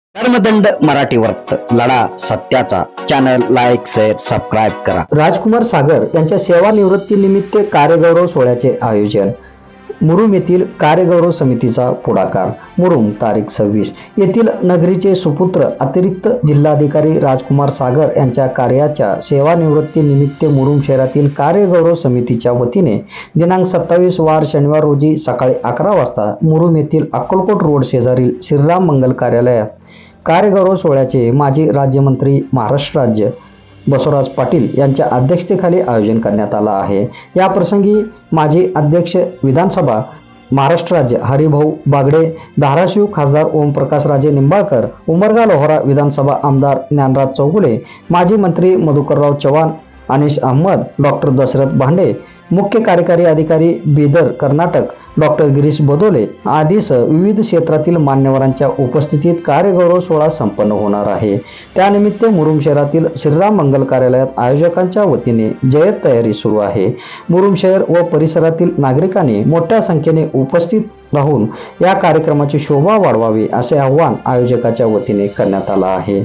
धर्मदंड मराठी वर्त लढा सत्याचा चॅनल लाईक शेअर सबस्क्राईब करा। राजकुमार सागर यांच्या सेवानिवृत्तीनिमित्त कार्यगौरव सोहळ्याचे आयोजन मुरुम येथील कार्यगौरव समितीचा पुढाकार। मुरुम तारीख 26 येथील नगरीचे सुपुत्र अतिरिक्त जिल्हाधिकारी राजकुमार सागर यांच्या कार्याच्या सेवानिवृत्तीनिमित्त मुरुम शहरातील कार्यगौरव समितीच्या वतीने दिनांक 27 वार शनिवार रोजी सकाळी 11 वाजता मुरुम येथील अक्कलकोट रोड शेजारील श्रीराम मंगल कार्यालयात कार्यगौरव सोहळ्याचे माजी राज्यमंत्री महाराष्ट्र राज्य बसवराज पाटील यांच्या अध्यक्षतेखाली आयोजन करण्यात आला आहे। या प्रसंगी माजी अध्यक्ष विधानसभा महाराष्ट्र राज्य हरिभाऊ बागडे, धाराशिव खासदार ओमप्रकाश राजे निंबाळकर, उमरगा लोहारा विधानसभा आमदार ज्ञानराज चौगुले, माजी मंत्री मधुकरराव चव्हाण, अनिश अहमद, डॉक्टर दशरथ भांडे, मुख्य कार्यकारी अधिकारी बिदर कर्नाटक डॉक्टर गिरीश बदोले आदीसह विविध क्षेत्रातील मान्यवरांच्या उपस्थितीत कार्यगौरव सोहळा संपन्न होणार आहे। त्यानिमित्त मुरुम शहरातील श्रीराम मंगल कार्यालयात आयोजकांच्या वतीने जय्यत तयारी सुरू आहे। मुरुम शहर व परिसरातील नागरिकांनी मोठ्या संख्येने उपस्थित राहून या कार्यक्रमाची शोभा वाढवावी असे आवाहन आयोजकाच्या वतीने करण्यात आले आहे।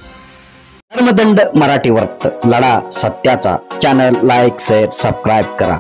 धर्मदंड मराठी वर्त लढा सत्याचा चॅनल लाईक शेअर सबस्क्राईब करा।